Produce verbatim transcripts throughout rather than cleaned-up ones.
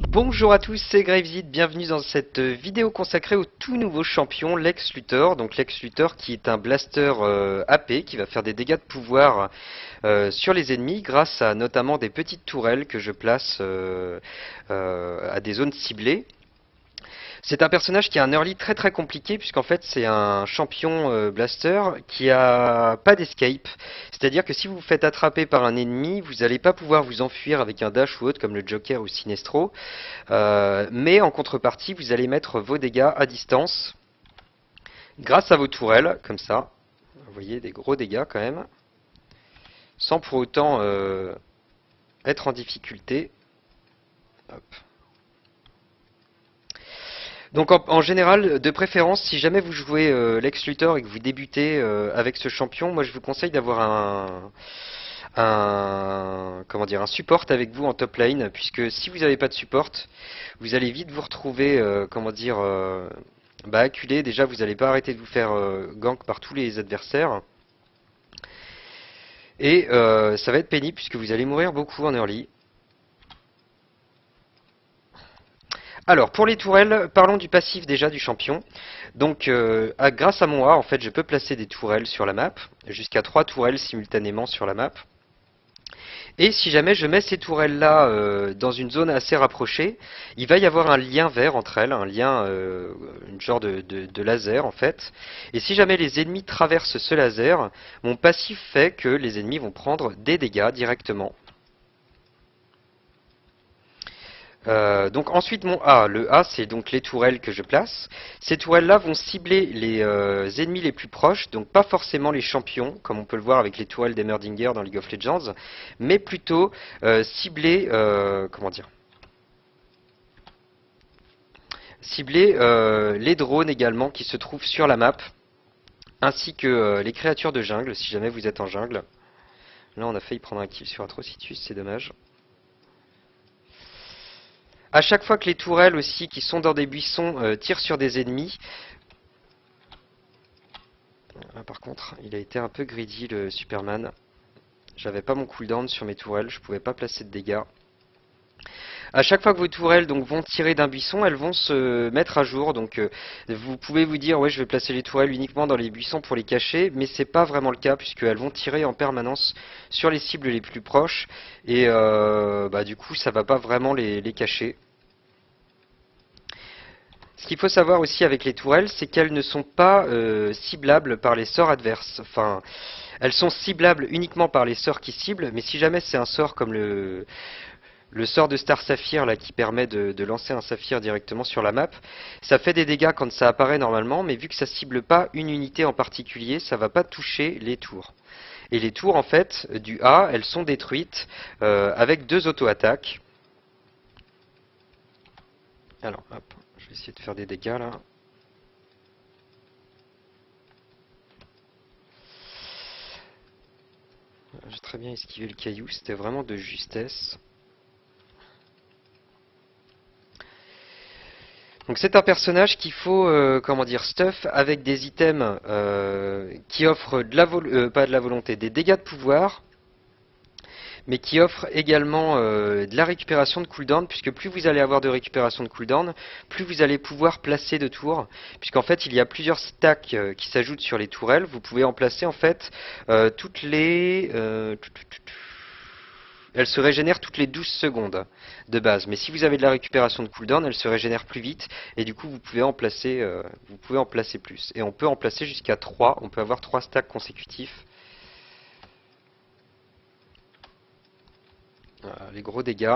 Bonjour à tous, c'est Gravesy, bienvenue dans cette vidéo consacrée au tout nouveau champion, Lex Luthor. Donc Lex Luthor qui est un blaster euh, A P qui va faire des dégâts de pouvoir euh, sur les ennemis grâce à notamment des petites tourelles que je place euh, euh, à des zones ciblées. C'est un personnage qui a un early très très compliqué puisqu'en fait c'est un champion euh, blaster qui a pas d'escape. C'est-à-dire que si vous vous faites attraper par un ennemi, vous n'allez pas pouvoir vous enfuir avec un dash ou autre comme le Joker ou Sinestro. Euh, mais en contrepartie, vous allez mettre vos dégâts à distance grâce à vos tourelles, comme ça. Vous voyez, des gros dégâts quand même. Sans pour autant euh, être en difficulté. Hop. Donc en, en général, de préférence, si jamais vous jouez euh, Lex Luthor et que vous débutez euh, avec ce champion, moi je vous conseille d'avoir un, un, comment dire, un support avec vous en top lane, puisque si vous n'avez pas de support, vous allez vite vous retrouver, euh, comment dire, euh, bah, acculé. Déjà, vous n'allez pas arrêter de vous faire euh, gank par tous les adversaires. Et euh, ça va être pénible puisque vous allez mourir beaucoup en early. Alors, pour les tourelles, parlons du passif déjà du champion. Donc, euh, à, grâce à mon A, en fait, je peux placer des tourelles sur la map, jusqu'à trois tourelles simultanément sur la map. Et si jamais je mets ces tourelles-là euh, dans une zone assez rapprochée, il va y avoir un lien vert entre elles, un lien, euh, une genre de, de, de laser en fait. Et si jamais les ennemis traversent ce laser, mon passif fait que les ennemis vont prendre des dégâts directement. Euh, donc ensuite mon A, le A c'est donc les tourelles que je place. Ces tourelles là vont cibler les euh, ennemis les plus proches, donc pas forcément les champions comme on peut le voir avec les tourelles d'Emerdinger dans League of Legends, mais plutôt euh, cibler, euh, comment dire, cibler euh, les drones également qui se trouvent sur la map, ainsi que euh, les créatures de jungle si jamais vous êtes en jungle. Là on a failli prendre un kill sur Atrocitus, c'est dommage. À chaque fois que les tourelles aussi qui sont dans des buissons euh, tirent sur des ennemis. Là, par contre, il a été un peu greedy le Superman. J'avais pas mon cooldown sur mes tourelles, je pouvais pas placer de dégâts. À chaque fois que vos tourelles donc, vont tirer d'un buisson, elles vont se mettre à jour. Donc euh, vous pouvez vous dire ouais je vais placer les tourelles uniquement dans les buissons pour les cacher, mais c'est pas vraiment le cas puisqu'elles vont tirer en permanence sur les cibles les plus proches et euh, bah, du coup ça va pas vraiment les, les cacher. Ce qu'il faut savoir aussi avec les tourelles, c'est qu'elles ne sont pas euh, ciblables par les sorts adverses. Enfin, elles sont ciblables uniquement par les sorts qui ciblent, mais si jamais c'est un sort comme le, le sort de Star Saphir là, qui permet de, de lancer un saphir directement sur la map, ça fait des dégâts quand ça apparaît normalement, mais vu que ça cible pas une unité en particulier, ça va pas toucher les tours. Et les tours, en fait, du A, elles sont détruites euh, avec deux auto-attaques. Alors, hop. Je vais essayer de faire des dégâts là. J'ai très bien esquivé le caillou, c'était vraiment de justesse. Donc c'est un personnage qu'il faut, euh, comment dire, stuff avec des items euh, qui offrent de la euh, pas de la volonté, des dégâts de pouvoir, mais qui offre également euh, de la récupération de cooldown, puisque plus vous allez avoir de récupération de cooldown, plus vous allez pouvoir placer de tours, puisqu'en fait il y a plusieurs stacks euh, qui s'ajoutent sur les tourelles, vous pouvez en placer en fait euh, toutes les... Euh, elles se régénèrent toutes les douze secondes de base, mais si vous avez de la récupération de cooldown, elles se régénèrent plus vite, et du coup vous pouvez en placer, euh, vous pouvez en placer plus. Et on peut en placer jusqu'à trois, on peut avoir trois stacks consécutifs. Voilà, les gros dégâts.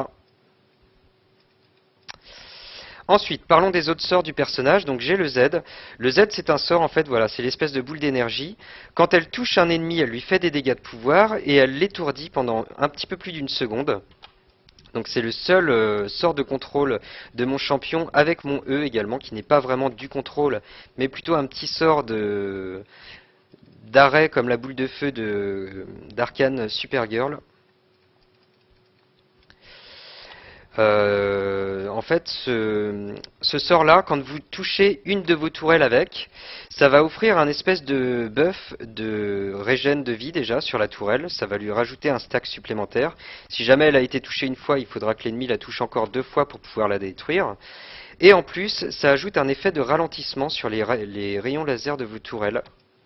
Ensuite, parlons des autres sorts du personnage. Donc j'ai le Z. Le Z c'est un sort en fait, voilà, c'est l'espèce de boule d'énergie. Quand elle touche un ennemi, elle lui fait des dégâts de pouvoir et elle l'étourdit pendant un petit peu plus d'une seconde. Donc c'est le seul euh, sort de contrôle de mon champion avec mon E également, qui n'est pas vraiment du contrôle, mais plutôt un petit sort de d'arrêt comme la boule de feu de d'Arcane Supergirl. Euh, en fait, ce, ce sort-là, quand vous touchez une de vos tourelles avec, ça va offrir un espèce de buff de régène de vie déjà sur la tourelle. Ça va lui rajouter un stack supplémentaire. Si jamais elle a été touchée une fois, il faudra que l'ennemi la touche encore deux fois pour pouvoir la détruire. Et en plus, ça ajoute un effet de ralentissement sur les, ra les rayons laser de vos tourelles.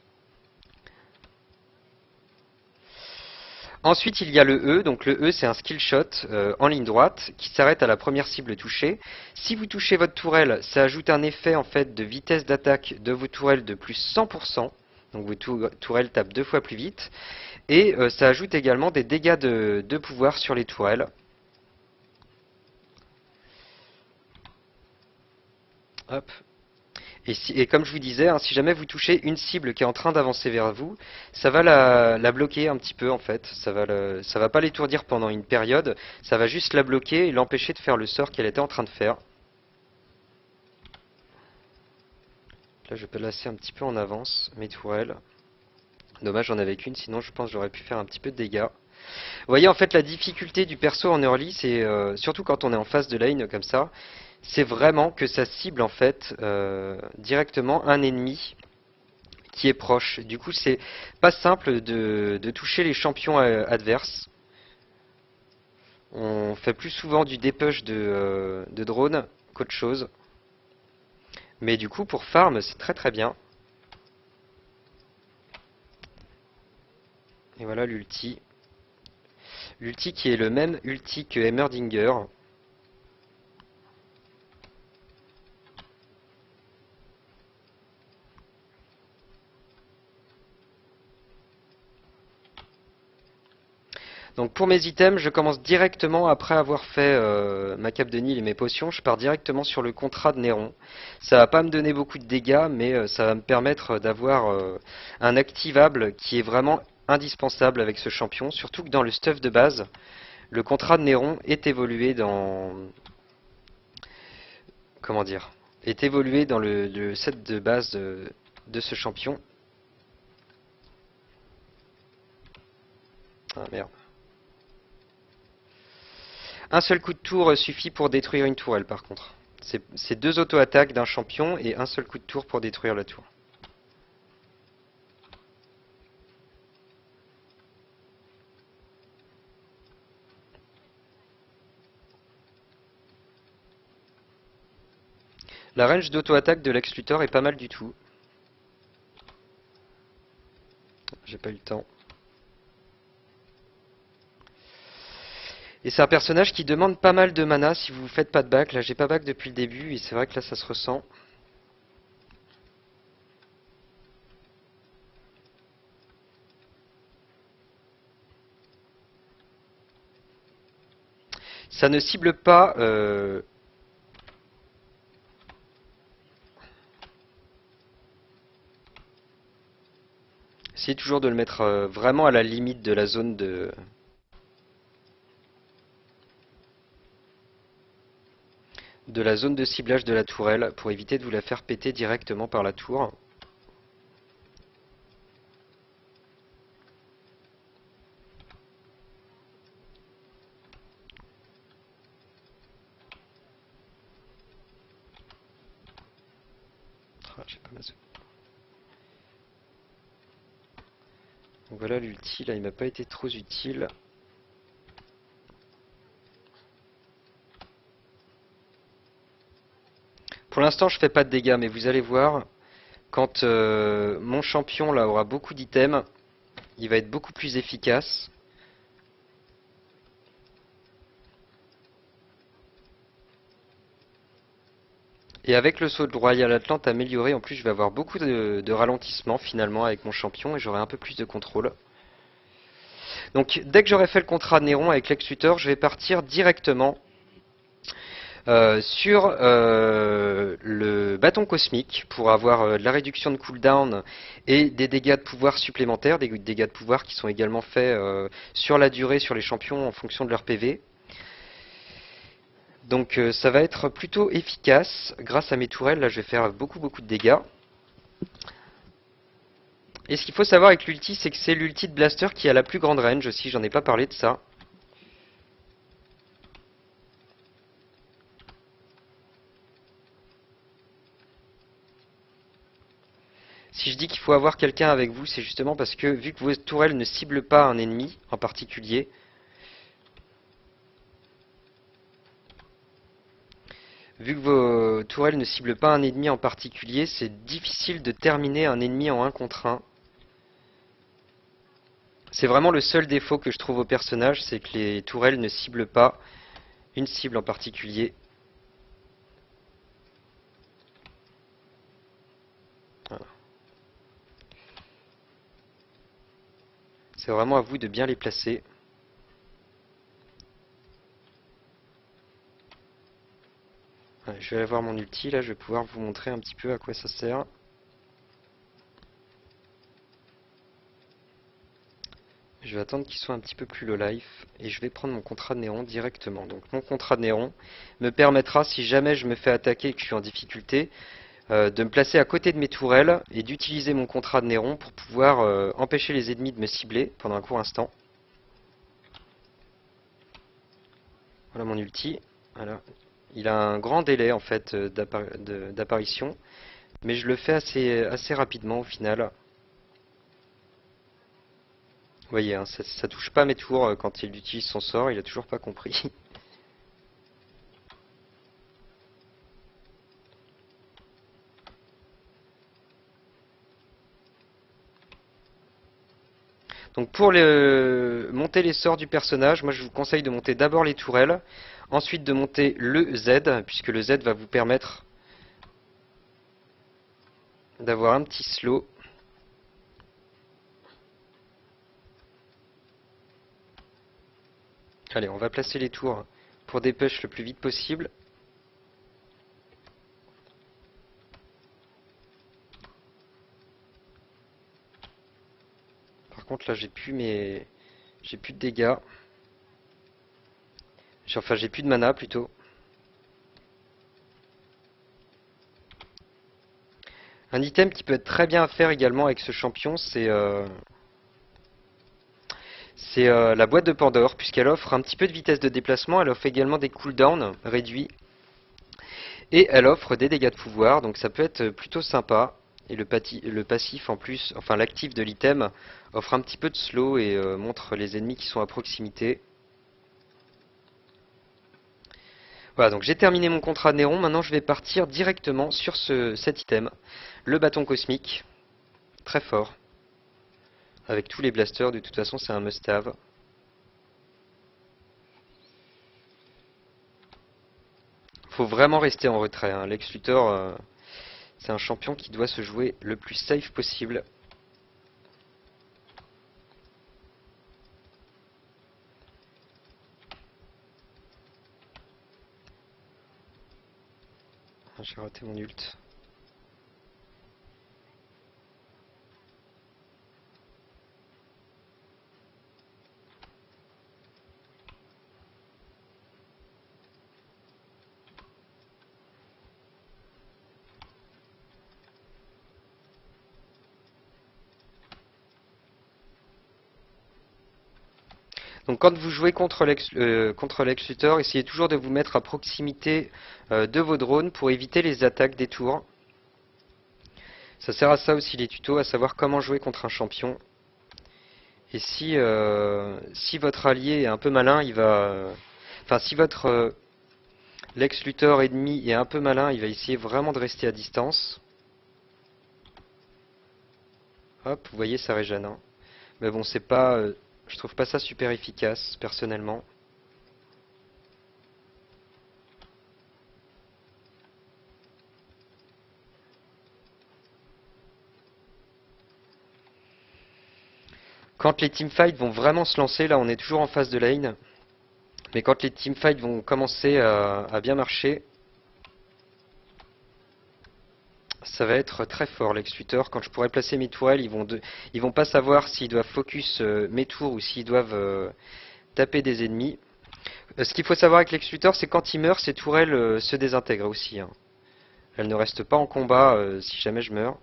Ensuite, il y a le E. Donc le E, c'est un skill shot euh, en ligne droite qui s'arrête à la première cible touchée. Si vous touchez votre tourelle, ça ajoute un effet en fait de vitesse d'attaque de vos tourelles de plus cent pour cent. Donc vos tou tourelles tapent deux fois plus vite. Et euh, ça ajoute également des dégâts de, de pouvoir sur les tourelles. Hop. Et, si, et comme je vous disais, hein, si jamais vous touchez une cible qui est en train d'avancer vers vous, ça va la, la bloquer un petit peu en fait. Ça va, le, ça va pas l'étourdir pendant une période, ça va juste la bloquer et l'empêcher de faire le sort qu'elle était en train de faire. Là, je peux lasser un petit peu en avance mes tourelles. Dommage, j'en avais qu'une, sinon je pense que j'aurais pu faire un petit peu de dégâts. Vous voyez, en fait, la difficulté du perso en early, c'est euh, surtout quand on est en phase de lane comme ça, c'est vraiment que ça cible en fait euh, directement un ennemi qui est proche. Du coup, c'est pas simple de, de toucher les champions euh, adverses. On fait plus souvent du dépush de, euh, de drone qu'autre chose. Mais du coup, pour farm, c'est très très bien. Et voilà l'ulti. L'ulti qui est le même ulti que Heimerdinger. Donc pour mes items, je commence directement après avoir fait euh, ma cape de Nil et mes potions, je pars directement sur le contrat de Néron. Ça va pas me donner beaucoup de dégâts, mais euh, ça va me permettre d'avoir euh, un activable qui est vraiment indispensable avec ce champion, surtout que dans le stuff de base, le contrat de Néron est évolué dans... Comment dire? Est évolué dans le, le set de base de, de ce champion. Ah merde. Un seul coup de tour suffit pour détruire une tourelle par contre. C'est deux auto-attaques d'un champion et un seul coup de tour pour détruire la tour. La range d'auto-attaque de Lex Luthor est pas mal du tout. J'ai pas eu le temps. Et c'est un personnage qui demande pas mal de mana si vous faites pas de back. Là j'ai pas back depuis le début et c'est vrai que là ça se ressent. Ça ne cible pas... Euh... Essayez toujours de le mettre euh, vraiment à la limite de la zone de... de la zone de ciblage de la tourelle pour éviter de vous la faire péter directement par la tour. Ah, j'ai pas ma zone. Donc voilà l'ulti, là il m'a pas été trop utile. Pour l'instant je fais pas de dégâts mais vous allez voir, quand euh, mon champion là aura beaucoup d'items, il va être beaucoup plus efficace. Et avec le saut de Royal Atlante amélioré, en plus je vais avoir beaucoup de, de ralentissement finalement avec mon champion et j'aurai un peu plus de contrôle. Donc dès que j'aurai fait le contrat de Néron avec Lex Luthor, je vais partir directement euh, sur euh, le bâton cosmique pour avoir euh, de la réduction de cooldown et des dégâts de pouvoir supplémentaires, des dégâts de pouvoir qui sont également faits euh, sur la durée sur les champions en fonction de leur P V. Donc euh, ça va être plutôt efficace. Grâce à mes tourelles, là je vais faire beaucoup beaucoup de dégâts. Et ce qu'il faut savoir avec l'ulti, c'est que c'est l'ulti de Blaster qui a la plus grande range aussi, j'en ai pas parlé de ça. Si je dis qu'il faut avoir quelqu'un avec vous, c'est justement parce que vu que vos tourelles ne ciblent pas un ennemi en particulier, vu que vos tourelles ne ciblent pas un ennemi en particulier, c'est difficile de terminer un ennemi en un contre un. C'est vraiment le seul défaut que je trouve au personnage, c'est que les tourelles ne ciblent pas une cible en particulier. Voilà. C'est vraiment à vous de bien les placer. Voilà, je vais aller voir mon ulti, là je vais pouvoir vous montrer un petit peu à quoi ça sert. Je vais attendre qu'il soit un petit peu plus low life et je vais prendre mon contrat de néon directement. Donc mon contrat de néon me permettra, si jamais je me fais attaquer et que je suis en difficulté, euh, de me placer à côté de mes tourelles et d'utiliser mon contrat de néon pour pouvoir euh, empêcher les ennemis de me cibler pendant un court instant. Voilà mon ulti. Voilà. Il a un grand délai en fait euh, d'apparition, mais je le fais assez, assez rapidement au final. Vous voyez, hein, ça, ça touche pas mes tours euh, quand il utilise son sort, il a toujours pas compris. Donc pour le, monter les sorts du personnage, moi je vous conseille de monter d'abord les tourelles, ensuite de monter le Z, puisque le Z va vous permettre d'avoir un petit slow. Allez, on va placer les tours pour des push le plus vite possible. Par contre là j'ai plus mes, j'ai plus de dégâts. Enfin j'ai plus de mana plutôt. Un item qui peut être très bien à faire également avec ce champion, c'est euh, c'est euh, la boîte de Pandore, puisqu'elle offre un petit peu de vitesse de déplacement, elle offre également des cooldowns réduits, et elle offre des dégâts de pouvoir, donc ça peut être plutôt sympa. Et le, le passif en plus, enfin l'actif de l'item, offre un petit peu de slow et euh, montre les ennemis qui sont à proximité. Voilà, donc j'ai terminé mon contrat de Néron, maintenant je vais partir directement sur ce, cet item, le bâton cosmique, très fort. Avec tous les blasters, de toute façon c'est un must-have. Faut vraiment rester en retrait, hein. Lex Luthor, euh, c'est un champion qui doit se jouer le plus safe possible. Ah, j'ai raté mon ult. Donc quand vous jouez contre Lex, euh, contre Lex Luthor, essayez toujours de vous mettre à proximité euh, de vos drones pour éviter les attaques des tours. Ça sert à ça aussi les tutos, à savoir comment jouer contre un champion. Et si, euh, si votre allié est un peu malin, il va... euh, Enfin, si votre euh, Lex Luthor ennemi est un peu malin, il va essayer vraiment de rester à distance. Hop, vous voyez, ça régène, hein. Mais bon, c'est pas... euh, je trouve pas ça super efficace, personnellement. Quand les teamfights vont vraiment se lancer, là on est toujours en phase de lane, mais quand les teamfights vont commencer à, à bien marcher, ça va être très fort Lex Luthor. Quand je pourrai placer mes tourelles, ils vont, de, ils vont pas savoir s'ils doivent focus euh, mes tours ou s'ils doivent euh, taper des ennemis. Euh, ce qu'il faut savoir avec Lex Luthor, c'est quand il meurt, ses tourelles euh, se désintègrent aussi, hein. Elles ne restent pas en combat euh, si jamais je meurs.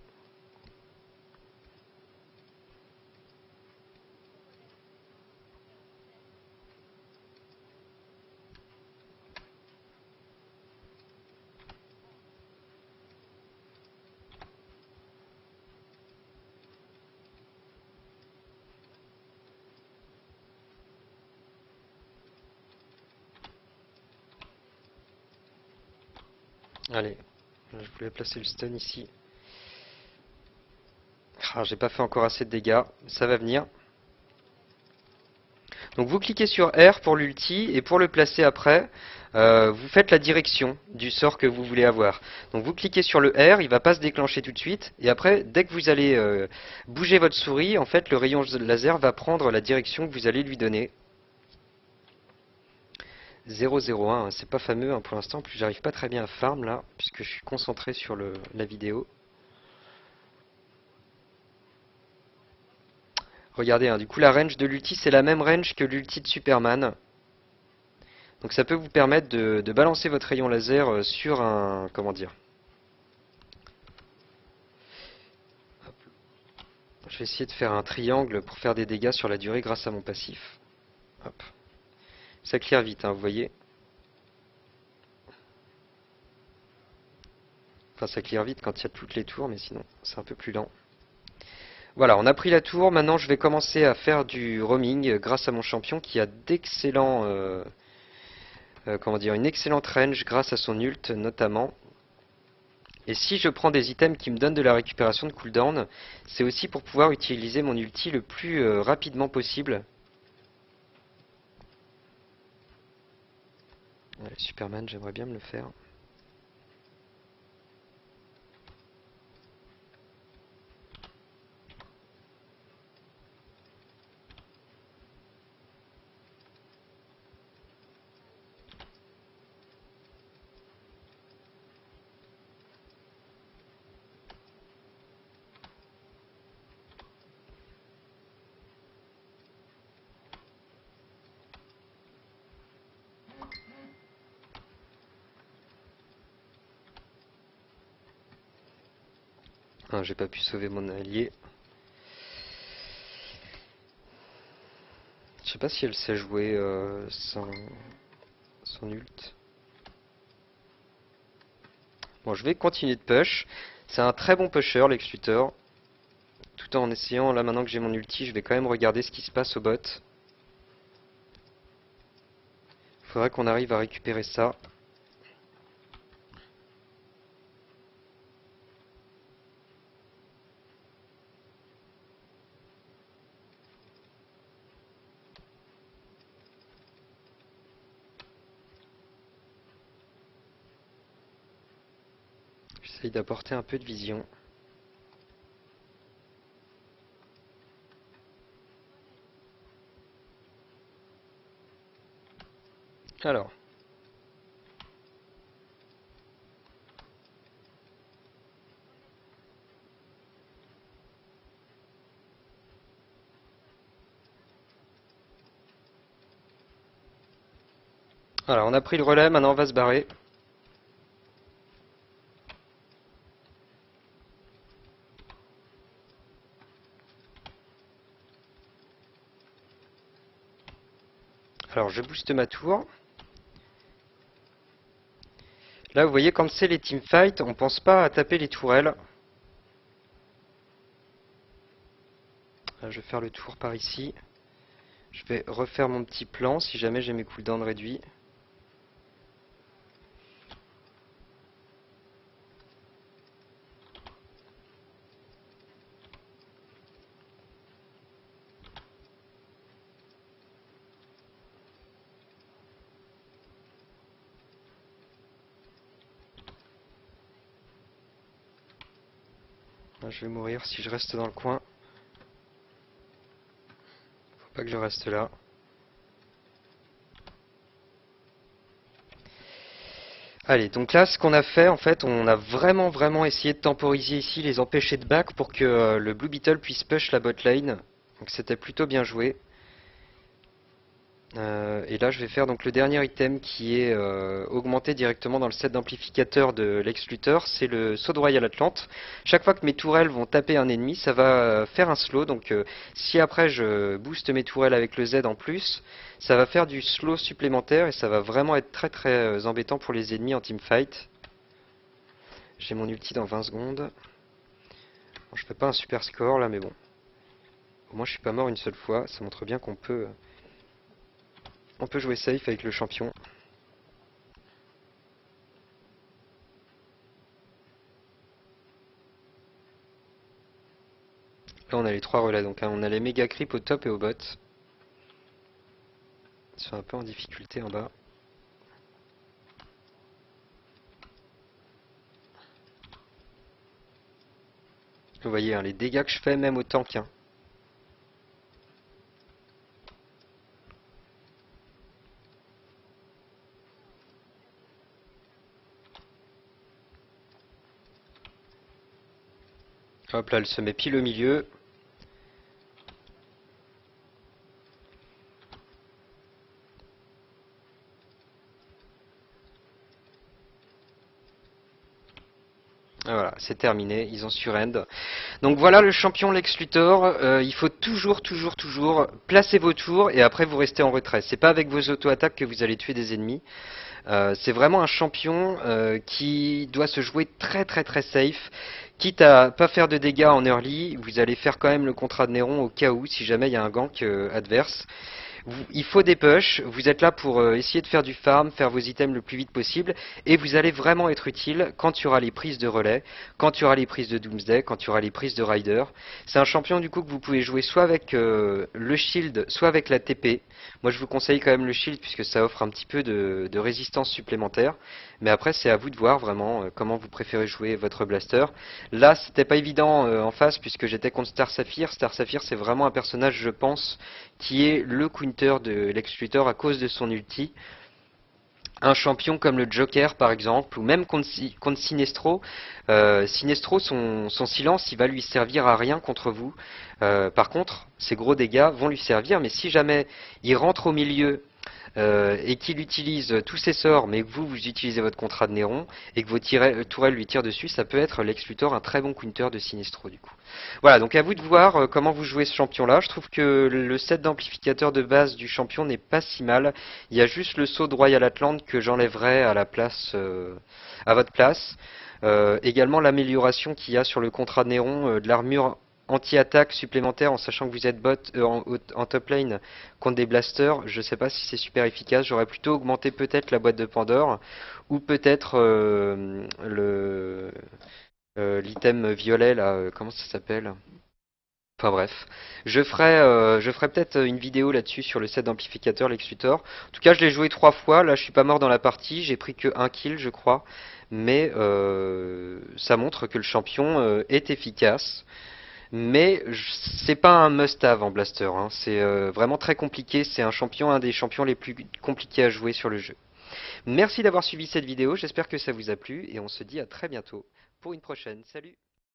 Allez, je voulais placer le stun ici. Ah, j'ai pas fait encore assez de dégâts, ça va venir. Donc vous cliquez sur R pour l'ulti et pour le placer après, euh, vous faites la direction du sort que vous voulez avoir. Donc vous cliquez sur le R, il va pas se déclencher tout de suite et après dès que vous allez euh, bouger votre souris, en fait le rayon laser va prendre la direction que vous allez lui donner. zéro zéro un, c'est pas fameux hein, pour l'instant, plus j'arrive pas très bien à farm là, puisque je suis concentré sur le, la vidéo. Regardez, hein, du coup la range de l'ulti c'est la même range que l'ulti de Superman. Donc ça peut vous permettre de, de balancer votre rayon laser euh, sur un... comment dire? Hop. Je vais essayer de faire un triangle pour faire des dégâts sur la durée grâce à mon passif. Hop. Ça clear vite, hein, vous voyez. Enfin ça clear vite quand il y a toutes les tours, mais sinon c'est un peu plus lent. Voilà, on a pris la tour, maintenant je vais commencer à faire du roaming grâce à mon champion qui a d'excellents... Euh, euh, comment dire, une excellente range grâce à son ult notamment. Et si je prends des items qui me donnent de la récupération de cooldown, c'est aussi pour pouvoir utiliser mon ulti le plus euh, rapidement possible. Allez, Superman, j'aimerais bien me le faire. Ah, j'ai pas pu sauver mon allié. Je sais pas si elle sait jouer euh, sans, son ult. Bon, je vais continuer de push. C'est un très bon pusher, Lex Luthor. Tout en essayant, là maintenant que j'ai mon ulti, je vais quand même regarder ce qui se passe au bot. Faudrait qu'on arrive à récupérer ça. J'essaye d'apporter un peu de vision. Alors. Voilà, on a pris le relais, maintenant on va se barrer. Alors je booste ma tour. Là vous voyez quand c'est les teamfights, on pense pas à taper les tourelles. Là, je vais faire le tour par ici. Je vais refaire mon petit plan si jamais j'ai mes cooldowns réduits. Là, je vais mourir si je reste dans le coin. Faut pas que je reste là. Allez, donc là, ce qu'on a fait, en fait, on a vraiment, vraiment essayé de temporiser ici, les empêcher de back pour que euh, le Blue Beetle puisse push la bot lane. Donc c'était plutôt bien joué. Euh, et là, je vais faire donc le dernier item qui est euh, augmenté directement dans le set d'amplificateur de Lex Luthor, c'est le saut de Royal Atlante. Chaque fois que mes tourelles vont taper un ennemi, ça va euh, faire un slow. Donc euh, si après je booste mes tourelles avec le Z en plus, ça va faire du slow supplémentaire et ça va vraiment être très très euh, embêtant pour les ennemis en teamfight. J'ai mon ulti dans vingt secondes. Bon, je fais pas un super score là, mais bon. Au moins je suis pas mort une seule fois, ça montre bien qu'on peut... On peut jouer safe avec le champion. on a les trois relais. Donc hein, on a les méga creep au top et au bot. Ils sont un peu en difficulté en bas. Vous voyez hein, les dégâts que je fais même au tank. Hein. Hop là, elle se met pile au milieu. Voilà, c'est terminé, ils ont surend. Donc voilà le champion Lex Luthor, euh, il faut toujours, toujours, toujours placer vos tours et après vous restez en retrait. C'est pas avec vos auto-attaques que vous allez tuer des ennemis. Euh, c'est vraiment un champion euh, qui doit se jouer très très très safe. Quitte à pas faire de dégâts en early, vous allez faire quand même le contrat de Néron au cas où, si jamais il y a un gank euh, adverse. Vous, il faut des push, vous êtes là pour euh, essayer de faire du farm, faire vos items le plus vite possible, et vous allez vraiment être utile quand il y aura les prises de relais, quand il y aura les prises de Doomsday, quand il y aura les prises de Rider. C'est un champion du coup que vous pouvez jouer soit avec euh, le shield, soit avec la T P. Moi je vous conseille quand même le shield puisque ça offre un petit peu de, de résistance supplémentaire, mais après c'est à vous de voir vraiment euh, comment vous préférez jouer votre blaster. Là c'était pas évident euh, en face puisque j'étais contre Star Sapphire. Star Sapphire c'est vraiment un personnage je pense qui est le counter de Lex Luthor à cause de son ulti. Un champion comme le Joker par exemple, ou même contre, contre Sinestro, euh, Sinestro son, son silence il va lui servir à rien contre vous. Euh, par contre, ses gros dégâts vont lui servir, mais si jamais il rentre au milieu euh, et qu'il utilise tous ses sorts, mais que vous, vous utilisez votre contrat de Néron, et que vos tourelles lui tirent dessus, ça peut être Lex Luthor un très bon counter de Sinestro du coup. Voilà, donc à vous de voir euh, comment vous jouez ce champion-là. Je trouve que le set d'amplificateur de base du champion n'est pas si mal. Il y a juste le saut de Royal Atlante que j'enlèverais à la place, euh, à votre place. Euh, également l'amélioration qu'il y a sur le contrat de Néron, euh, de l'armure anti-attaque supplémentaire en sachant que vous êtes bot euh, en, en top lane contre des blasters, je sais pas si c'est super efficace. J'aurais plutôt augmenté peut-être la boîte de Pandore ou peut-être euh, le euh, l'item violet là, euh, comment ça s'appelle? Enfin bref, je ferai, euh, je ferai peut-être une vidéo là-dessus sur le set d'amplificateur Lex Luthor. En tout cas, je l'ai joué trois fois. Là, je suis pas mort dans la partie. J'ai pris que un kill, je crois. Mais euh, ça montre que le champion euh, est efficace. Mais c'est pas un must-have en blaster. Hein. C'est euh, vraiment très compliqué. C'est un champion, un des champions les plus compliqués à jouer sur le jeu. Merci d'avoir suivi cette vidéo. J'espère que ça vous a plu et on se dit à très bientôt pour une prochaine. Salut!